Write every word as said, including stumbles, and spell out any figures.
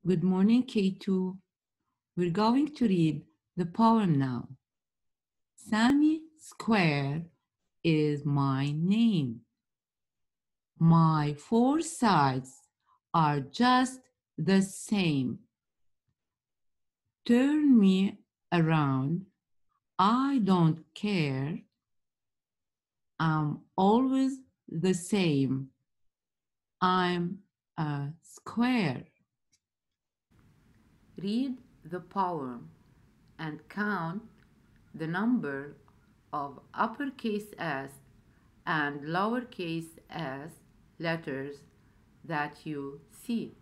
Good morning, K two. We're going to read the poem now. Sammy Square is my name. My four sides are just the same. Turn me around. I don't care. I'm always the same. I'm a square. Read the poem and count the number of uppercase S and lowercase s letters that you see.